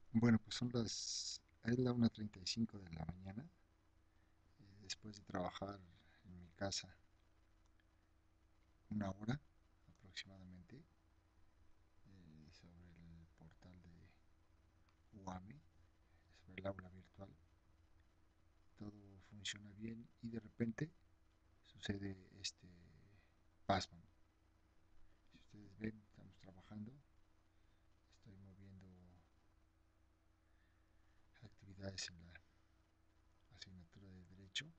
Bueno, pues es la 1:35 de la mañana, después de trabajar en mi casa una hora aproximadamente, sobre el portal de UAMI, sobre el aula virtual. Todo funciona bien y de repente sucede este pasmo. Si ustedes ven, estamos trabajando, estoy moviendo actividades en la asignatura de Derecho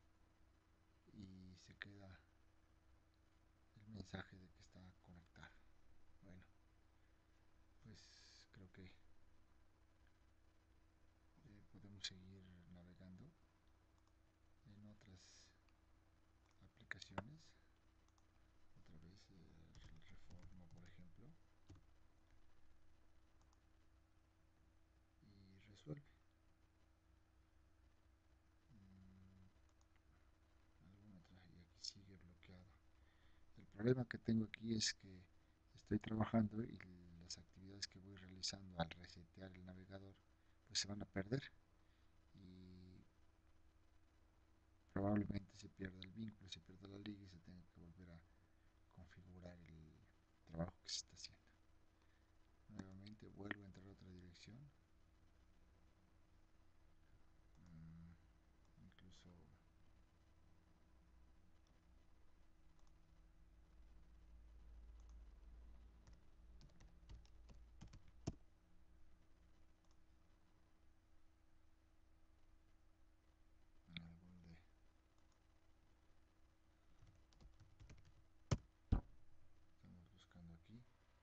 y se queda el mensaje de que está conectado. Bueno, pues creo que podemos seguir navegando en otras aplicaciones. Otra vez Reforma, por ejemplo, y resuelve. Alguna otra y aquí sigue bloqueado. El problema que tengo aquí es que estoy trabajando y las actividades que voy realizando al resetear el navegador pues se van a perder y probablemente se pierda el vínculo, se pierda la liga y se tenga que volver a configurar el trabajo que se está haciendo. Nuevamente vuelvo a entrar a otra dirección, incluso donde estamos buscando aquí.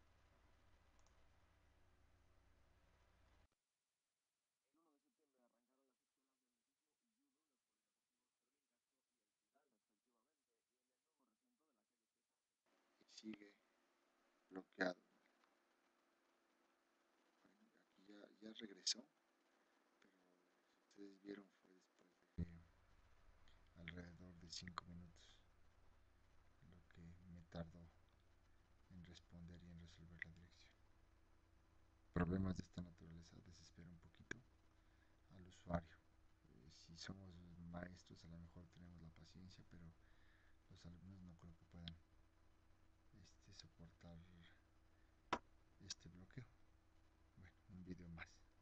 Y sigue bloqueado. Bueno, aquí ya regresó, pero si ustedes vieron fue después de alrededor de 5 minutos lo que me tardó en responder y en resolver la dirección. Problemas de esta naturaleza desesperan un poquito al usuario. Si somos maestros a lo mejor tenemos la paciencia, pero los alumnos no creo que puedan soportar este bloqueo. Bueno, un video más.